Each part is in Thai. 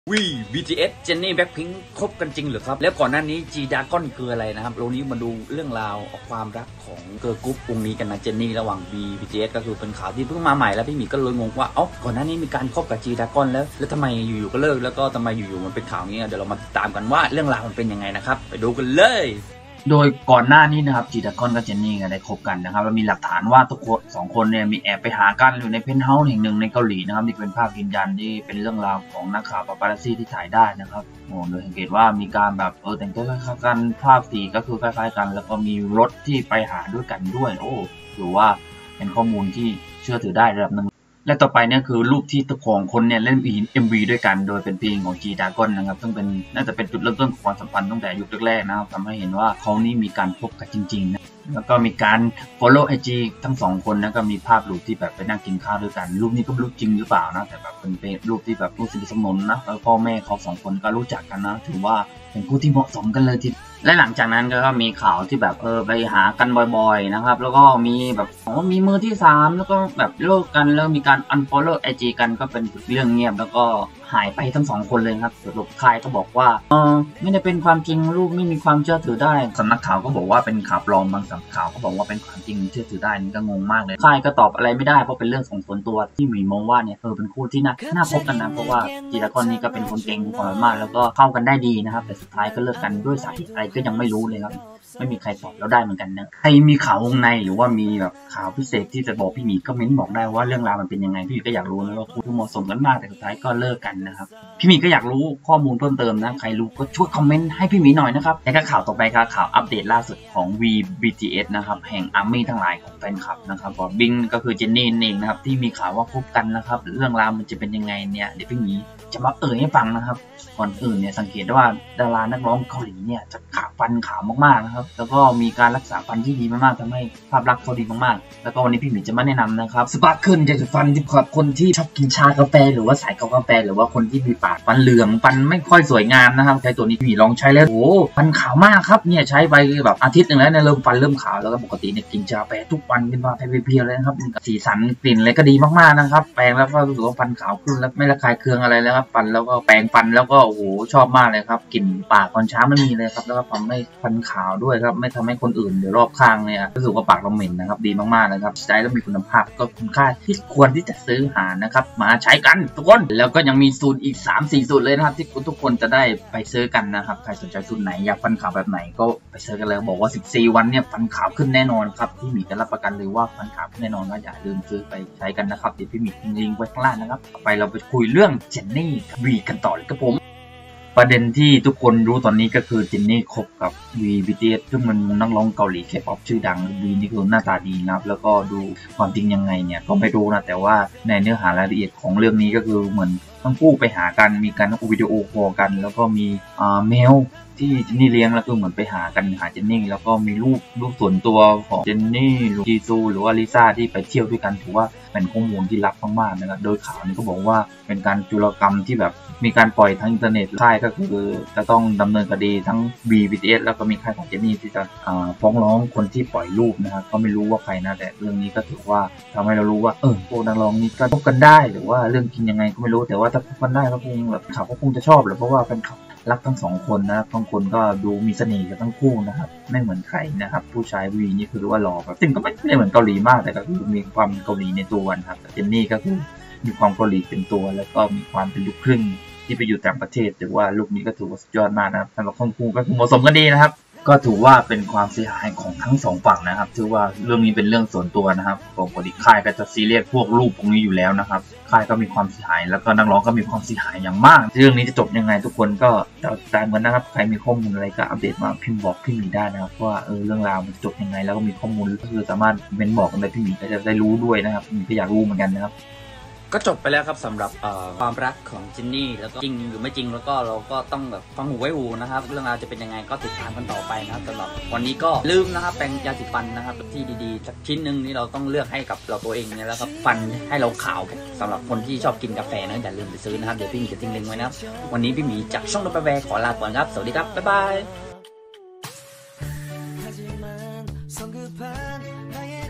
วี BTS เจนนี่แบ็คพิงค์คบกันจริงหรือครับแล้วก่อนหน้านี้จีดากอนคืออะไรนะครับเรานี้มาดูเรื่องราวความรักของเกิร์ลกรุ๊ปวงนี้กันนะเจนนี่ระหว่าง BTS ก็คือเป็นข่าวที่เพิ่งมาใหม่แล้วพี่หมีก็เลยงงว่าก่อนหน้านี้มีการคบกับจีดากอนแล้วทำไมอยู่ๆก็เลิกแล้วก็ทำไมอยู่ๆมันเป็นข่าวนี้เดี๋ยวเรามาติดตามกันว่าเรื่องราวมันเป็นยังไงนะครับไปดูกันเลยโดยก่อนหน้านี้นะครับจีดากอนกับเจนนี่ได้คบกันนะครับแล้วมีหลักฐานว่าทุกคนสองคนเนี่ยมีแอบไปหากันอยู่ในเพนท์เฮาส์แห่งหนึ่งในเกาหลีนะครับนี่เป็นภาพยืนยันที่เป็นเรื่องราวของนักข่าวปาปารัสซี่ที่ถ่ายได้นะครับโดยสังเกตว่ามีการแบบแต่งตัวคล้ายๆกันภาพสีก็คือคล้ายๆกันแล้วก็มีรถที่ไปหาด้วยกันด้วยถือว่าเป็นข้อมูลที่เชื่อถือได้ระดับหนึ่งและต่อไปเนี่ยคือรูปที่ตัวของคนเนี่ยเล่น MV ด้วยกันโดยเป็นเพลงของ G-Dragon นะครับซึ่งเป็นน่าจะเป็นจุดเริ่มต้นของความสัมพันธ์ตั้งแต่ยุคแรกๆนะครับทำให้เห็นว่าเขานี่มีการพบกันจริงๆนะแล้วก็มีการ follow IG ทั้งสองคนนะก็มีภาพรูปที่แบบไปนั่งกินข้าวด้วยกันรูปนี้ก็ไม่รู้จริงหรือเปล่านะแต่แบบเป็นรูปที่แบบรูปสนิทสนมนะแล้วพ่อแม่เขาสองคนก็รู้จักกันนะถือว่าเป็นคู่ที่เหมาะสมกันเลยทีและหลังจากนั้นก็มีข่าวที่แบบไปหากันบ่อยๆนะครับแล้วก็มีแบบมีมือที่3แล้วก็แบบเลิกกันแล้วมีการ unfollow IG กันก็เป็นเรื่องเงียบแล้วก็หายไปทั้ง2คนเลยครับสรุปค่ายก็บอกว่าไม่ได้เป็นความจริงรูปไม่มีความเชื่อถือได้สำนักข่าวก็บอกว่าเป็นข่าวปลอมบางสำนักข่าวก็บอกว่าเป็นความจริงเชื่อถือได้นี่ก็งงมากเลยค่ายก็ตอบอะไรไม่ได้เพราะเป็นเรื่องของส่วนตัวที่มีมองว่าเนี่ยเป็นคู่ที่น่าคบกันนะเพราะว่าจีดากอนนี่ก็เป็นคนเก่งความสามารถแล้วก็เข้ากันได้ดีนะครับแต่สุดท้ายก็เลิกกันด้วยสาเหตุอะไรก็ยังไม่รู้เลยครับไม่มีใครตอบเราได้เหมือนกันนะใครมีข่าววงในหรือว่ามีแบบข่าวพิเศษที่จะบอกพี่หมีก็เม้นบอกได้ว่าเรื่องราวมันเป็นยังไงพี่หมีก็อยากรู้นะว่าคู่ที่เหมาะสมกันมากแต่สุดท้ายก็เลิกกันนะครับพี่หมีก็อยากรู้ข้อมูลเพิ่มเติมนะใครรู้ก็ช่วยคอมเมนต์ให้พี่หมีหน่อยนะครับแล้วก็ข่าวต่อไปครับข่าวอัปเดตล่าสุดของ VBTS นะครับแห่งอาร์มี่ทั้งหลายของแฟนคลับนะครับก็บิงก็คือเจนนี่เองนะครับที่มีข่าวว่าคบกันนะครับเรื่องราวมันจะเป็นยังไงเนี่ยเดี๋ยวพี่หมีจะมาให้ฟังนะครับก่อนอื่นเนี่ยสังเกตว่าดารานักร้องเกาหลีเนี่ยจะฟันขาวมากๆนะครับแล้วก็มีการรักษาฟันที่ดีมากๆทำให้ภาพลักษณ์เขาดีมากๆแล้วก็วันนี้พี่หมีจะมาแนะนำนะครับสปาร์คเกิลยาสีฟันที่สำหรับคนที่ชอบกินชากาแฟหรือว่าสายกาแฟหรือว่าคนที่มีปากฟันเหลืองฟันไม่ค่อยสวยงามนะครับใช้ตัวนี้พี่หมีลองใช้แล้วฟันขาวมากครับเนี่ยใช้ไปแบบอาทิตย์นึงแล้วเนี่ยเริ่มขาวแล้วก็ปกติเนี่ยกินชากาแฟทุกวันเป็นว่าเพียวๆเลยนะครับสีสันกลิ่นอะไรก็ดีมากๆนะครับแปรงแล้วก็รู้สึกว่าฟันขาวขึ้นแล้วไม่ระคายเคืองอะไรแล้วครับฟันแล้วก็แปรงฟันแล้วก็ชอบมากเลยครับกลิ่นปากตอนเช้าไม่มีเลยครับแล้วก็ทำให้ฟันขาวด้วยครับไม่ทำให้คนอื่นหรือรอบข้างเนี่ยรู้สึกว่าปากเราเหม็นนะครับดีมากๆนะครับใช้แล้วมีคุณภาพก็คุ้มค่าที่ควรที่จะซื้อหานะครับมาใช้กันทุกคนแล้วก็ยังมีสูตรอีก 3-4 สูตรเลยนะครับที่ทุกคนจะได้ไปซื้อกันนะครับใครสนใจสูตรไหนอยากฟันขาวแบบไหนก็ไปซื้อกันเลยบอกว่า14 วันเนี่ยฟันขาวขึ้นแน่นอนครับพี่หมีจะรับประกันเลยว่าฟันขาวขึ้นแน่นอนว่าอย่าลืมซื้อไปใช้กันนะครับเดี๋ยวพี่หมีทิ้งลิงก์ไว้ข้างล่างนะครับต่อไปเราไปคุยเรื่องเจนนี่วีกันต่อเลยครับผมประเด็นที่ทุกคนรู้ตอนนี้ก็คือเจนนี่คบกับ VBTS ซึ่งมันนักร้องเกาหลีเคป๊อปชื่อดังวีนี่คือหน้าตาดีนะครับแล้วก็ดูความจริงยังไงเนี่ยก็ไม่รู้นะแต่ว่าในเนื้อหารายละเอียดของเรื่องนี้ก็คือเหมือนทั้งคู่ไปหากันมีการวิดีโอคอลกันแล้วก็มีเมลที่เจนนี่เลี้ยงแล้วก็เหมือนไปหาเจนนี่แล้วก็มีรูปส่วนตัวของเจนนี่จีซูหรือว่าลิซ่าที่ไปเที่ยวด้วยกันถือว่าเป็นข้อมูลที่ลับมากๆนะครับโดยข่าวนี้ก็บอกว่าเป็นการจุลกรรมที่แบบมีการปล่อยทางอินเทอร์เน็ตค่ายก็คือจะต้องดำเนินคดีทั้ง BTS แล้วก็มีค่ายของเจนนี่ที่จะฟ้องร้องคนที่ปล่อยรูปนะครับก็ไม่รู้ว่าใครนะแต่เรื่องนี้ก็ถือว่าทำให้เรารู้ว่าพวกนักร้องนี้ก็พบกันได้หรือว่าเรื่องกินยังไงก็ไม่รู้แต่ว่าถ้าพบกันได้ก็คงแบบเขาก็คงจะชอบแหละเพราะว่าเป็นรักทั้ง2คนนะครับทั้งคนก็ดูมีเสน่ห์กับทั้งคู่นะครับไม่เหมือนใครนะครับผู้ชายวีนี่คือว่าหล่อแบบจริงก็ไม่ได้เหมือนเกาหลีมากแต่ก็คือมีความเกาหลีในตัวนะครับเจนนี่ก็คือมีความเกาหลีเป็นตัวแล้วก็มีความเป็นลูกครึ่งที่ไปอยู่ต่างประเทศแต่ว่าลูกนี้ก็ถือว่าสุดยอดมากนะครับสำหรับทั้งคู่ก็คือเหมาะสมกันดีนะครับก็ถือว่าเป็นความเสียหายของทั้ง2ฝั่งนะครับถือว่าเรื่องนี้เป็นเรื่องส่วนตัวนะครับปกติค่ายก็จะซีเรียสพวกรูปพวกนี้อยู่แล้วนะครับค่ายก็มีความเสียหายแล้วก็นักร้องก็มีความเสียหายอย่างมากเรื่องนี้จะจบยังไงทุกคนก็ตามกันนะครับใครมีข้อมูลอะไรก็อัปเดตมาพิมพ์บอกพี่หมีได้นะครับว่าเรื่องราวมันจบยังไงแล้วก็มีข้อมูลก็คือสามารถเม้นบอกกันได้พี่หมีก็จะได้รู้ด้วยนะครับพี่หมีก็อยากรู้เหมือนกันนะครับก็จบไปแล้วครับสำหรับความรักของจินนี่แล้วก็จริงหรือไม่จริงแล้วก็เราก็ต้องแบบฟังหูไว้หูนะครับเรื่องราวจะเป็นยังไงก็ติดตามกันต่อไปนะครับสำหรับวันนี้ก็ลืมนะครับแปรงยาสีฟันนะครับที่ดีๆสักชิ้นหนึ่งนี่เราต้องเลือกให้กับเราตัวเองเนี่ยแล้วครับฟันให้เราขาวสำหรับคนที่ชอบกินกาแฟนะอย่าลืมไปซื้อนะครับเดี๋ยวพี่หมีจะทิ้งลิงก์ไว้นะครับวันนี้พี่หมีจากช่องโดนแปรขอลาก่อนครับสวัสดีครับบ๊ายบาย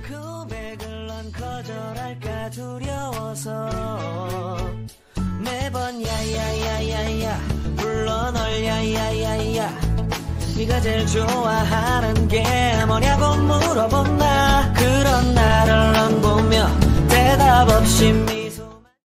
거절할까 두려워서 매번 야야야야야 불러 널 야야야야 네가 제일 좋아하는 게 뭐냐고 물어보면